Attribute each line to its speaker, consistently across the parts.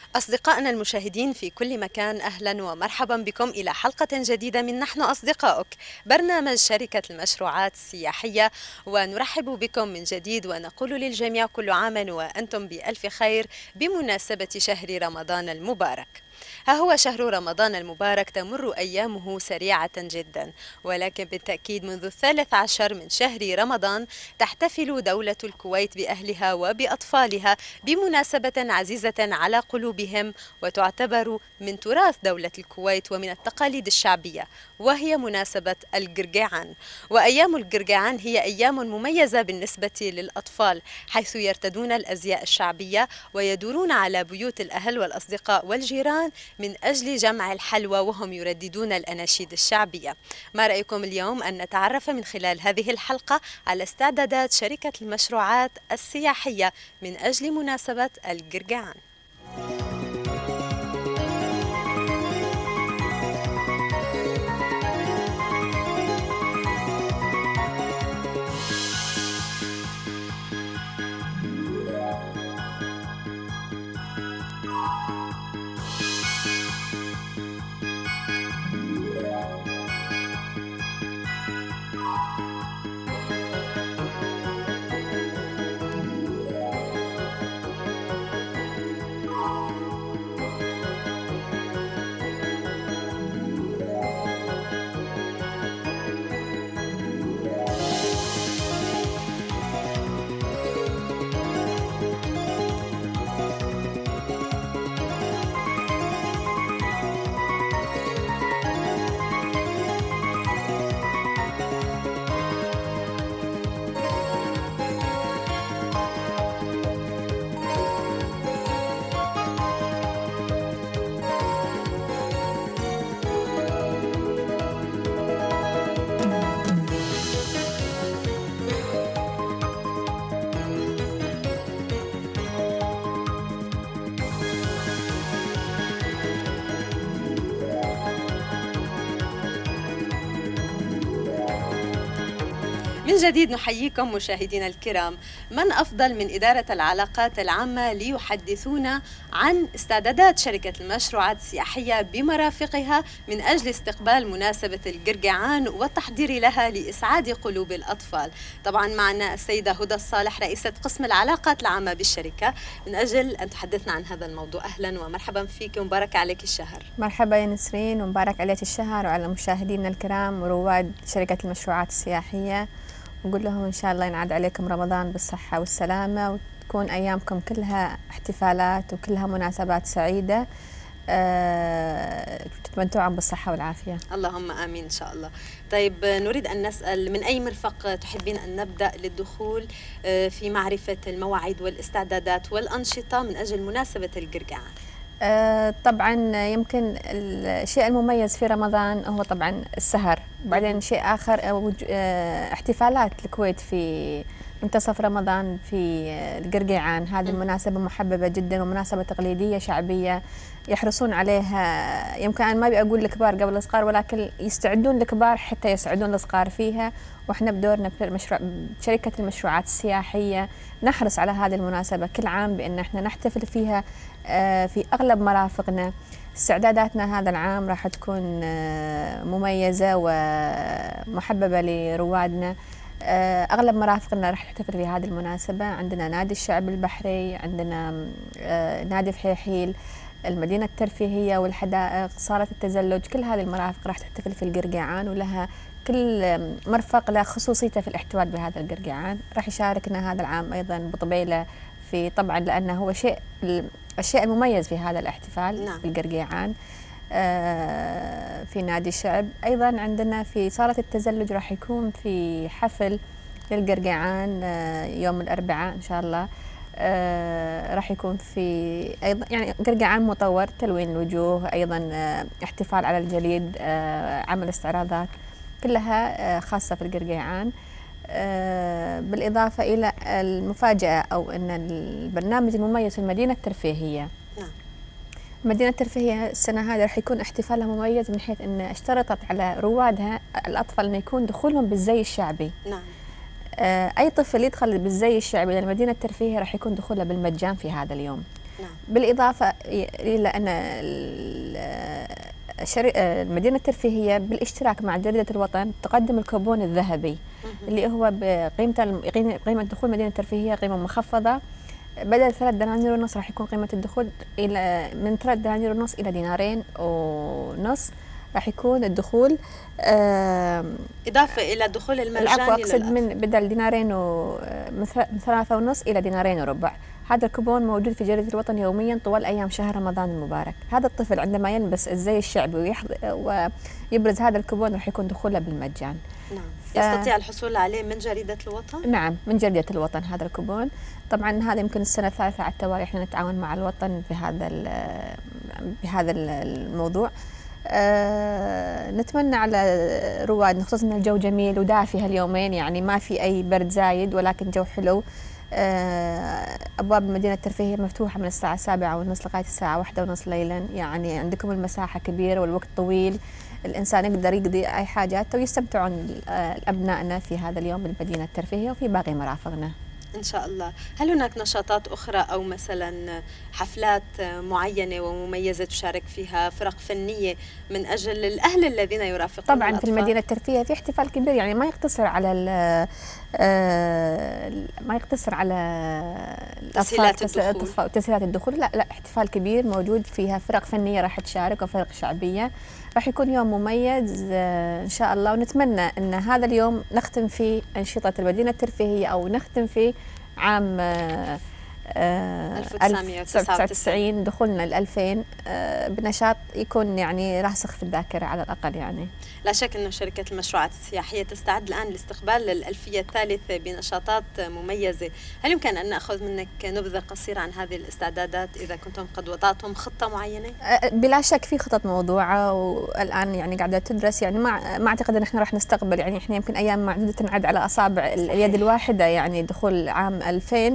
Speaker 1: أصدقائنا المشاهدين في كل مكان، أهلا ومرحبا بكم إلى حلقة جديدة من نحن أصدقائك، برنامج شركة المشروعات السياحية. ونرحب بكم من جديد ونقول للجميع كل عام وأنتم بألف خير بمناسبة شهر رمضان المبارك. ها هو شهر رمضان المبارك، تمر أيامه سريعة جدا، ولكن بالتأكيد منذ 13 من شهر رمضان تحتفل دولة الكويت بأهلها وبأطفالها بمناسبة عزيزة على قلوبهم، وتعتبر من تراث دولة الكويت ومن التقاليد الشعبية، وهي مناسبة القرقعان. وأيام القرقعان هي أيام مميزة بالنسبة للأطفال، حيث يرتدون الأزياء الشعبية ويدورون على بيوت الأهل والأصدقاء والجيران من أجل جمع الحلوى وهم يرددون الأناشيد الشعبية. ما رأيكم اليوم أن نتعرف من خلال هذه الحلقة على استعدادات شركة المشروعات السياحية من أجل مناسبة القرقعان؟ من جديد نحييكم مشاهدينا الكرام. من أفضل من إدارة العلاقات العامة ليحدثونا عن استعدادات شركة المشروعات السياحية بمرافقها من أجل استقبال مناسبة القرقعان والتحضير لها لإسعاد قلوب الأطفال. طبعا معنا السيدة هدى الصالح، رئيسة قسم العلاقات العامة بالشركة، من أجل أن تحدثنا عن هذا الموضوع. أهلا ومرحبا فيك ومبارك عليك الشهر.
Speaker 2: مرحبا يا نسرين، ومبارك عليك الشهر وعلى مشاهدينا الكرام ورواد شركة المشروعات السياحية. نقول لهم إن شاء الله ينعاد عليكم رمضان بالصحة والسلامة، وتكون أيامكم كلها احتفالات وكلها مناسبات سعيدة، تتمتعون بالصحة والعافية.
Speaker 1: اللهم آمين إن شاء الله. طيب، نريد أن نسأل من أي مرفق تحبين أن نبدأ للدخول في معرفة المواعيد والاستعدادات والأنشطة من أجل مناسبة القرقعان؟
Speaker 2: طبعا يمكن الشيء المميز في رمضان هو طبعا السهر، وبعدين شيء آخر احتفالات الكويت في منتصف رمضان في القرقعان. هذه المناسبة محببة جدا ومناسبة تقليدية شعبية يحرصون عليها. يمكن أنا ما أبي أقول الكبار قبل الصغار، ولكن يستعدون الكبار حتى يسعدون الصغار فيها. وإحنا بدورنا بشركة المشروعات السياحية نحرص على هذه المناسبة كل عام بأن إحنا نحتفل فيها في أغلب مرافقنا. استعداداتنا هذا العام راح تكون مميزة ومحببة لروادنا. أغلب مرافقنا راح تحتفل في هذه المناسبة. عندنا نادي الشعب البحري، عندنا نادي فحيحيل، المدينة الترفيهية والحدائق، صالة التزلج، كل هذه المرافق راح تحتفل في القرقعان، ولها كل مرفق له خصوصيته في الاحتفال بهذا القرقعان. راح يشاركنا هذا العام أيضا بطبيلة، في طبعا لأنه هو الشيء المميز في هذا الاحتفال.
Speaker 1: نعم.
Speaker 2: في القرقعان في نادي الشعب. أيضا عندنا في صالة التزلج راح يكون في حفل للقرقعان يوم الأربعاء إن شاء الله. راح يكون في أيضا يعني قرقعان مطور، تلوين الوجوه، أيضا احتفال على الجليد، عمل استعراضات كلها خاصة في القرقعان. بالإضافة إلى المفاجأة أو أن البرنامج المميز في المدينة الترفيهية.
Speaker 1: نعم.
Speaker 2: المدينة الترفيهية السنة هذه راح يكون احتفالها مميز من حيث أن اشترطت على روادها الأطفال أن يكون دخولهم بالزي الشعبي.
Speaker 1: نعم.
Speaker 2: أي طفل يدخل بالزي الشعبي للمدينة الترفيهية راح يكون دخوله بالمجان في هذا اليوم.
Speaker 1: نعم.
Speaker 2: بالإضافة إلى أن المدينة الترفيهية بالاشتراك مع جريدة الوطن تقدم الكوبون الذهبي اللي هو قيمة دخول مدينة الترفيهية قيمة مخفضة. بدل 3 دنانير ونص راح يكون قيمة الدخول من 3 دنانير ونص إلى 2.5 دينار. راح يكون الدخول
Speaker 1: إضافة إلى الدخول المجاني.
Speaker 2: العفو، أقصد من بدل 2 من 3.5 إلى 2.25 دينار. هذا الكوبون موجود في جريدة الوطن يوميا طوال أيام شهر رمضان المبارك. هذا الطفل عندما يلبس الزي الشعبي ويبرز هذا الكوبون راح يكون دخوله بالمجان.
Speaker 1: نعم. يستطيع الحصول عليه من جريدة الوطن؟
Speaker 2: نعم، من جريدة الوطن هذا الكوبون. طبعا هذا يمكن السنة الثالثة على التوالي احنا نتعاون مع الوطن بهذا الموضوع. نتمنى على رواد، خصوصا ان الجو جميل ودافي هاليومين، يعني ما في اي برد زايد ولكن جو حلو. ابواب المدينه الترفيهيه مفتوحه من الساعه 7:30 لغايه الساعه 1:30 ليلا، يعني عندكم المساحه كبيره والوقت طويل، الانسان يقدر يقضي اي حاجات ويستمتعون ابنائنا في هذا اليوم بالمدينه الترفيهيه وفي باقي مرافقنا.
Speaker 1: إن شاء الله. هل هناك نشاطات أخرى أو مثلا حفلات معينة ومميزة تشارك فيها فرق فنية من أجل الأهل الذين يرافقون
Speaker 2: طبعا
Speaker 1: الأطفال؟
Speaker 2: في المدينة الترفيهية في احتفال كبير، يعني ما يقتصر على تسهيلات الدخول، لا احتفال كبير موجود فيها فرق فنية راح تشارك وفرق شعبية. راح يكون يوم مميز إن شاء الله، ونتمنى أن هذا اليوم نختم فيه أنشطة المدينة الترفيهية أو نختم فيه عام 1999 دخولنا ل 2000 بنشاط يكون يعني راسخ في الذاكرة على الأقل. يعني
Speaker 1: لا شك أن شركة المشروعات السياحية تستعد الآن لاستقبال الألفية الثالثة بنشاطات مميزة. هل يمكن أن نأخذ منك نبذة قصيرة عن هذه الاستعدادات إذا كنتم قد وضعتم خطة معينة؟
Speaker 2: بلا شك في خطط موضوعة والآن يعني قاعدة تدرس، يعني ما أعتقد أن احنا راح نستقبل، يعني احنا يمكن أيام معدودة تنعد على أصابع اليد الواحدة يعني دخول عام 2000.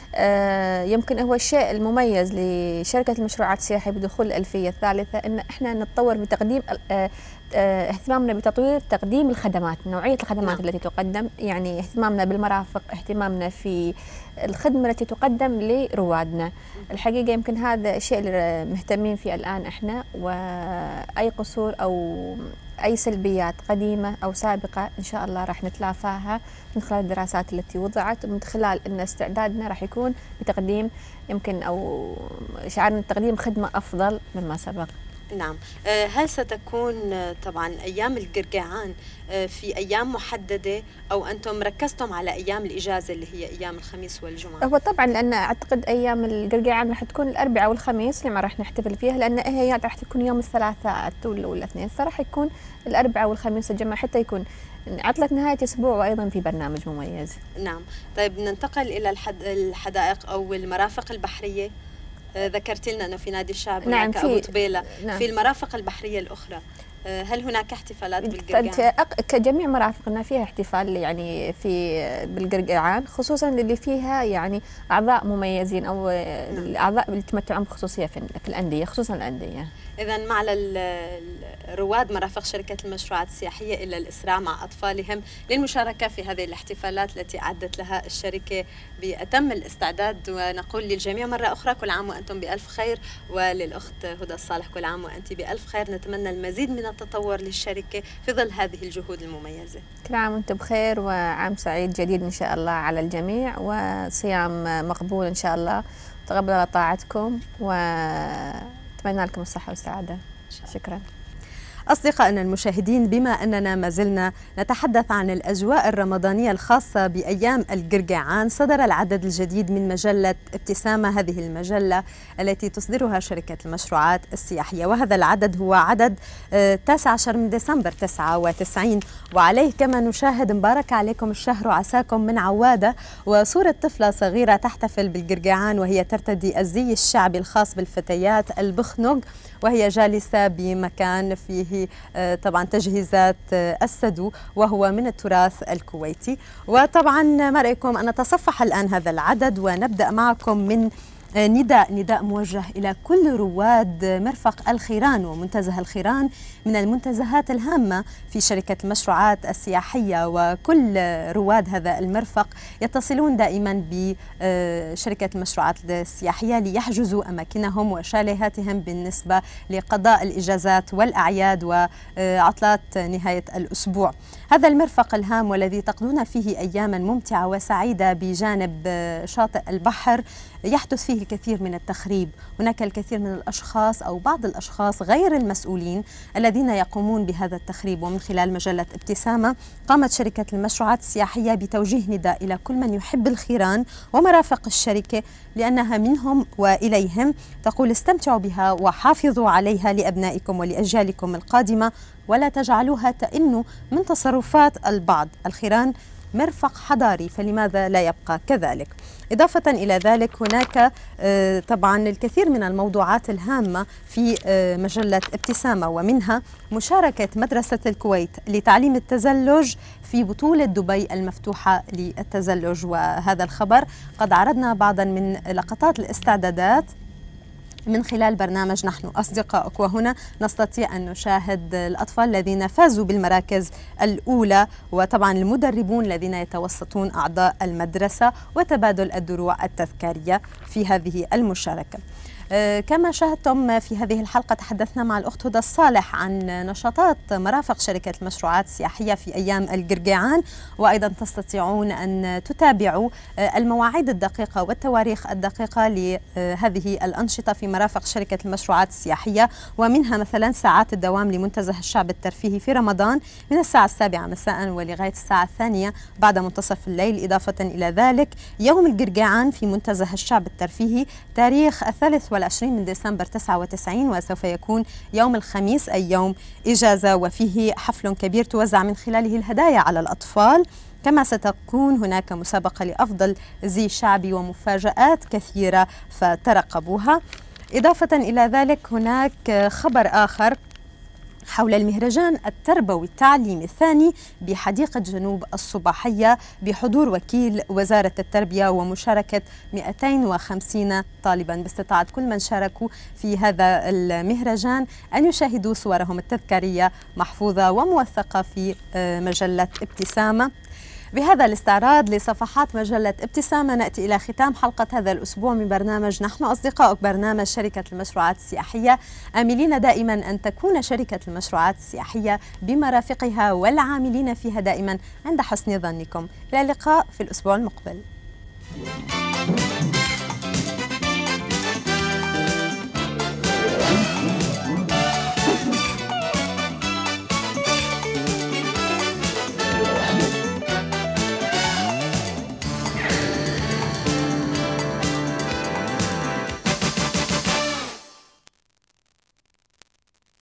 Speaker 2: يمكن هو الشيء المميز لشركة المشروعات السياحية بدخول الألفية الثالثة أن احنا نتطور بتقديم اهتمامنا بتطوير تقديم الخدمات، نوعية الخدمات التي تقدم، يعني اهتمامنا بالمرافق، اهتمامنا في الخدمة التي تقدم لروادنا. الحقيقة يمكن هذا الشيء اللي مهتمين فيه الآن احنا، وأي قصور أو أي سلبيات قديمة أو سابقة إن شاء الله راح نتلافاها من خلال الدراسات التي وضعت، ومن خلال أن استعدادنا راح يكون بتقديم يمكن أو شعارنا تقديم خدمة أفضل مما سبق.
Speaker 1: نعم. هل ستكون طبعا أيام القرقعان في أيام محددة أو أنتم ركزتم على أيام الإجازة اللي هي أيام الخميس والجمعة؟
Speaker 2: هو طبعا لأن أعتقد أيام القرقعان راح تكون الأربعاء والخميس اللي ما راح نحتفل فيها، لأن هي راح تكون يوم الثلاثاء والاثنين، فراح يكون الأربعاء والخميس الجمعة حتى يكون عطلة نهاية أسبوع وأيضا في برنامج مميز.
Speaker 1: نعم. طيب ننتقل إلى الحدائق أو المرافق البحرية. ذكرت لنا أنه في نادي الشعب
Speaker 2: نعم
Speaker 1: هناك أبو طبيلة.
Speaker 2: نعم.
Speaker 1: في المرافق البحرية الأخرى هل هناك احتفالات بالقرقعان؟
Speaker 2: كجميع مرافقنا فيها احتفال يعني بالقرقعان، خصوصا اللي فيها يعني أعضاء مميزين أو الأعضاء اللي يتمتعون بخصوصية في الأندية، خصوصا الأندية.
Speaker 1: إذا مع رواد مرافق شركة المشروعات السياحية إلى الإسراع مع أطفالهم للمشاركة في هذه الاحتفالات التي أعدت لها الشركة بأتم الاستعداد. ونقول للجميع مرة أخرى كل عام وأنتم بألف خير، وللأخت هدى الصالح كل عام وأنت بألف خير. نتمنى المزيد من التطور للشركة في ظل هذه الجهود المميزة.
Speaker 2: كل عام وأنتم بخير وعام سعيد جديد إن شاء الله على الجميع، وصيام مقبول إن شاء الله. تقبل طاعتكم وأتمنى لكم الصحة والسعادة. شكرا.
Speaker 1: أصدقائنا المشاهدين، بما أننا ما زلنا نتحدث عن الأجواء الرمضانية الخاصة بأيام القرقعان، صدر العدد الجديد من مجلة ابتسامة، هذه المجلة التي تصدرها شركة المشروعات السياحية، وهذا العدد هو عدد 19 من ديسمبر 99، وعليه كما نشاهد مبارك عليكم الشهر وعساكم من عوادة، وصورة طفلة صغيرة تحتفل بالقرقعان وهي ترتدي الزي الشعبي الخاص بالفتيات البخنق، وهي جالسة بمكان فيه طبعا تجهيزات السدو وهو من التراث الكويتي. وطبعا ما رأيكم أن نتصفح الآن هذا العدد ونبدأ معكم من نداء موجه إلى كل رواد مرفق الخيران ومنتزه الخيران من المنتزهات الهامة في شركة المشروعات السياحية، وكل رواد هذا المرفق يتصلون دائما بشركة المشروعات السياحية ليحجزوا أماكنهم وشاليهاتهم بالنسبة لقضاء الإجازات والأعياد وعطلات نهاية الأسبوع. هذا المرفق الهام والذي تقضون فيه أياما ممتعة وسعيدة بجانب شاطئ البحر يحدث فيه الكثير من التخريب. هناك الكثير من الأشخاص أو بعض الأشخاص غير المسؤولين الذين يقومون بهذا التخريب، ومن خلال مجلة ابتسامة قامت شركة المشروعات السياحية بتوجيه نداء إلى كل من يحب الخيران ومرافق الشركة، لأنها منهم وإليهم، تقول استمتعوا بها وحافظوا عليها لأبنائكم ولأجيالكم القادمة، ولا تجعلوها تئن من تصرفات البعض. الخيران مرفق حضاري، فلماذا لا يبقى كذلك؟ إضافة إلى ذلك هناك طبعا الكثير من الموضوعات الهامة في مجلة ابتسامة، ومنها مشاركة مدرسة الكويت لتعليم التزلج في بطولة دبي المفتوحة للتزلج. وهذا الخبر قد عرضنا بعضا من لقطات الاستعدادات من خلال برنامج نحن أصدقائك، وهنا نستطيع أن نشاهد الأطفال الذين فازوا بالمراكز الأولى، وطبعا المدربون الذين يتوسطون أعضاء المدرسة، وتبادل الدروع التذكارية في هذه المشاركة. كما شاهدتم في هذه الحلقة تحدثنا مع الأخت هدى الصالح عن نشاطات مرافق شركة المشروعات السياحية في أيام القرقعان، وأيضا تستطيعون أن تتابعوا المواعيد الدقيقة والتواريخ الدقيقة لهذه الأنشطة في مرافق شركة المشروعات السياحية، ومنها مثلا ساعات الدوام لمنتزه الشعب الترفيهي في رمضان من الساعة 7 مساء ولغاية الساعة 2 بعد منتصف الليل. إضافة إلى ذلك يوم القرقعان في منتزه الشعب الترفيهي تاريخ 23 من ديسمبر 99، وسوف يكون يوم الخميس أي يوم إجازة، وفيه حفل كبير توزع من خلاله الهدايا على الأطفال، كما ستكون هناك مسابقة لأفضل زي شعبي ومفاجآت كثيرة فترقبوها. إضافة إلى ذلك هناك خبر آخر حول المهرجان التربوي التعليمي الثاني بحديقة جنوب الصباحية بحضور وكيل وزارة التربية ومشاركة 250 طالبا، باستطاعة كل من شاركوا في هذا المهرجان أن يشاهدوا صورهم التذكارية محفوظة وموثقة في مجلة ابتسامة. بهذا الاستعراض لصفحات مجلة ابتسامة نأتي إلى ختام حلقة هذا الأسبوع من برنامج نحن أصدقائك، برنامج شركة المشروعات السياحية، آملين دائما أن تكون شركة المشروعات السياحية بمرافقها والعاملين فيها دائما عند حسن ظنكم. إلى اللقاء في الأسبوع المقبل.